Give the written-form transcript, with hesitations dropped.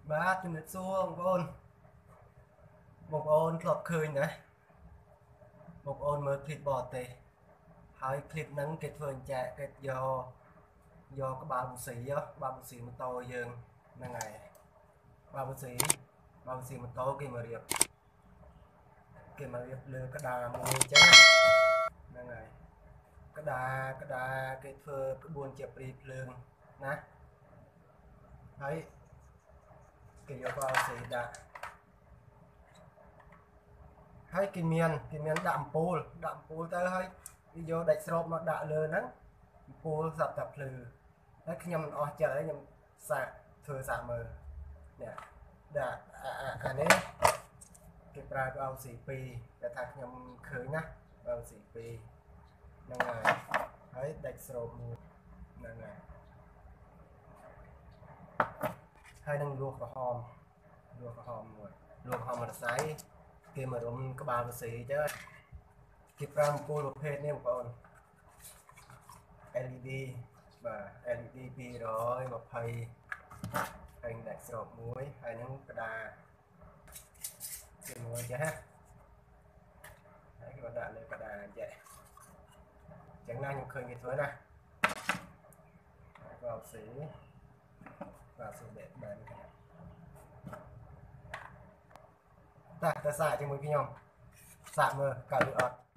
បាទជំរាបសួរបងប្អូនធ្លាប់ឃើញណាបងប្អូនមើលคลิปបរទេសហើយคลิปហ្នឹងគេធ្វើអញ្ចឹងគេយកក្បាលមុស៊ីម៉ូតូយើងហ្នឹងហើយក្បាលមុស៊ីម៉ូតូគេមករៀបលើក្តារមួយអញ្ចឹងហ្នឹងហើយក្តារគេធ្វើក្បួនជាព្រីភ្លើងណាហើយគេយកក្បាលមុស៊ីដាក់ហើយគេមានដាក់អំពូលទៅហើយយកដាច់ស្រោបមកដាក់លើហ្នឹងអំពូលស្រាប់តែភ្លឺហើយខ្ញុំមិនអស់ចិត្តហើយខ្ញុំធ្វើសាកមើលនេះដាក់អានេះគេប្រើក្បាលមុស៊ី2តែថាខ្ញុំឃើញណាក្បាលមុស៊ី2ហ្នឹងហើយដាច់ស្រោបមួយហ្នឹងហើយនឹងលួសក្រហមមួយលួសក្រហមមអរស័យគេមករុំក្បាលមុស៊ីចឹងគេប្រើអំពូលប្រភេទនេះបងប្អូន LED បាទ LED 220ហើយដាច់ស្រោបមួយហើយនឹងក្តារជាមួយចេះណាហើយគេដាក់លើក្តារចេះចឹងណាខ្ញុំឃើញគេធ្វើណាក្បាលមុស៊ីបាទសុបែបបានតែសាកជាមួយខ្ញុំសាកមើលកើតឬអត់